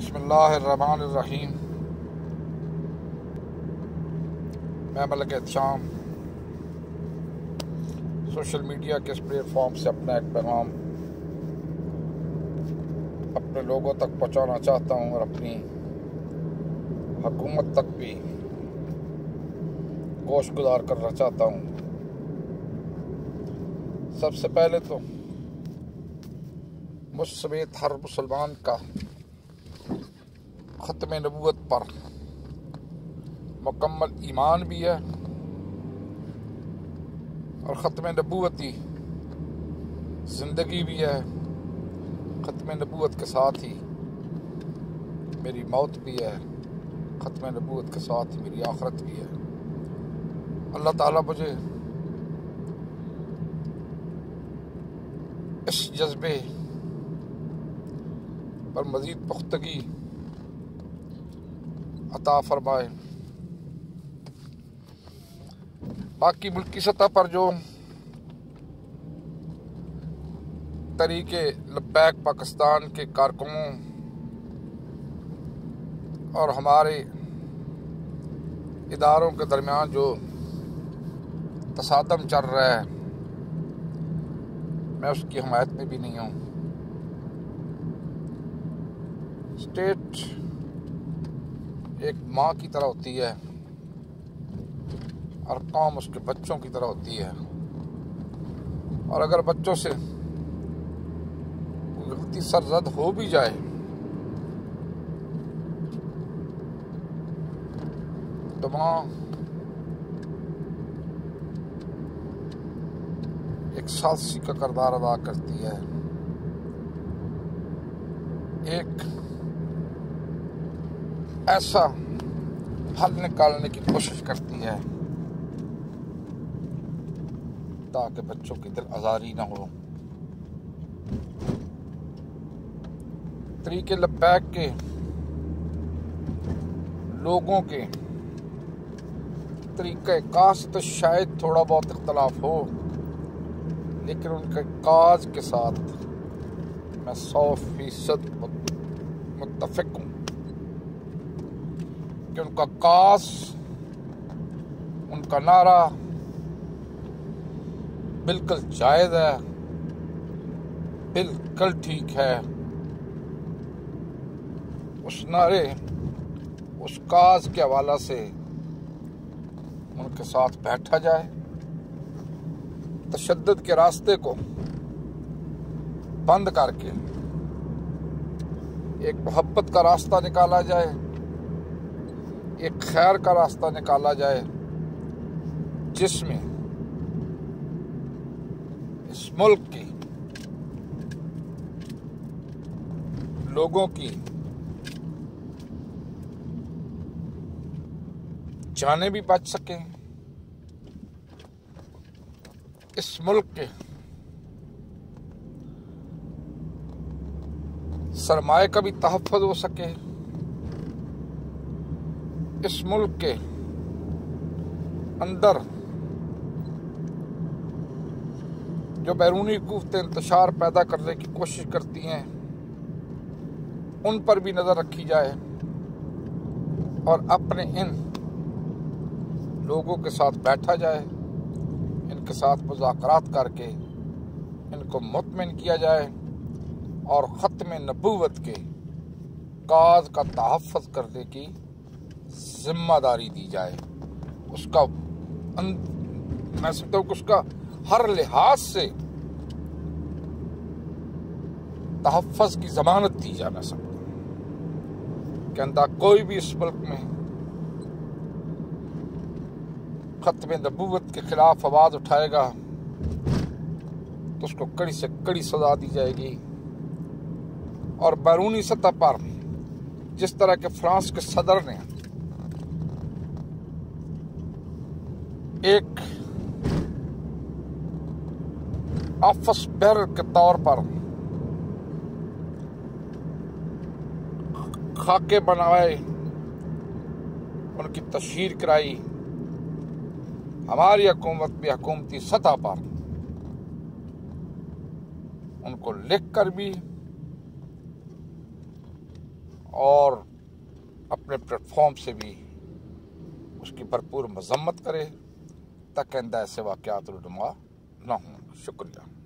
بسم اللہ الرحمن الرحیم۔ میں ملک احتشام سوشل میڈیا کے اس پلیٹ فارم سے اپنا ایک پیغام اپنے لوگوں تک پہنچانا چاہتا ہوں اور اپنی حکومت تک بھی گوش گزار کرنا چاہتا ہوں۔ سب سے پہلے تو مجھ سمیت ہر مسلمان کا ختم نبوت پر مکمل ایمان بھی ہے اور ختم نبوتی زندگی بھی ہے۔ ختم نبوت کے ساتھ ہی میری موت بھی ہے، ختم نبوت کے ساتھ ہی میری آخرت بھی ہے۔ اللہ تعالیٰ مجھے اس جذبے پر مزید پختگی عطا فرمائے۔ باقی سطح پر جو tehreek-e-labbaik پاکستان کے کارکنوں اور ہمارے اداروں کے درمیان جو تصادم چل رہا ہے، میں اس کی حمایت میں بھی نہیں ہوں۔ اسٹیٹ ایک ماں کی طرح ہوتی ہے اور قوم اس کے بچوں کی طرح ہوتی ہے، اور اگر بچوں سے غلطی سرزد ہو بھی جائے تو ماں ایک ثالثی کا کردار ادا کرتی ہے، ایک ایسا حل نکالنے کی کوشش کرتی ہے تاکہ بچوں کی دل آزاری نہ ہو۔ tehreek-e-labbaik کے لوگوں کے طریقہ کار سے تو شاید تھوڑا بہت اختلاف ہو، لیکن ان کے کاج کے ساتھ میں 100% متفق ہوں کہ ان کا کاج، ان کا نعرہ بالکل جائز ہے، بالکل ٹھیک ہے۔ اس نعرے، اس کاج کے حوالے سے ان کے ساتھ بیٹھا جائے، تشدد کے راستے کو بند کر کے ایک محبت کا راستہ نکالا جائے، ایک خیر کا راستہ نکالا جائے، جس میں اس ملک کی لوگوں کی جانیں بھی بچ سکیں، اس ملک کے سرمایہ کا بھی تحفظ ہو سکے، اس ملک کے اندر جو بیرونی قوتیں انتشار پیدا کرنے کی کوشش کرتی ہیں ان پر بھی نظر رکھی جائے، اور اپنے ان لوگوں کے ساتھ بیٹھا جائے، ان کے ساتھ مذاکرات کر کے ان کو مطمئن کیا جائے اور ختم نبوت کے کاج کا تحفظ کرنے کی ذمہ داری دی جائے۔ اس کا میں سمجھتا ہوں کہ اس کا ہر لحاظ سے تحفظ کی ضمانت دی جا سکتی کہ اندھا کوئی بھی اس ملک میں ختم نبوت کے خلاف آواز اٹھائے گا تو اس کو کڑی سے کڑی سزا دی جائے گی۔ اور بیرونی سطح پر جس طرح کے فرانس کے صدر نے ایک آفس بیرر کے طور پر خاکے بنائے، ان کی تشہیر کرائی، ہماری حکومت بھی حکومتی سطح پر ان کو لکھ کر بھی اور اپنے پلیٹ فارم سے بھی اس کی بھرپور مذمت کرے تاکہ آئندہ ایسے واقعات رونما نہ ہوں۔ شکریہ۔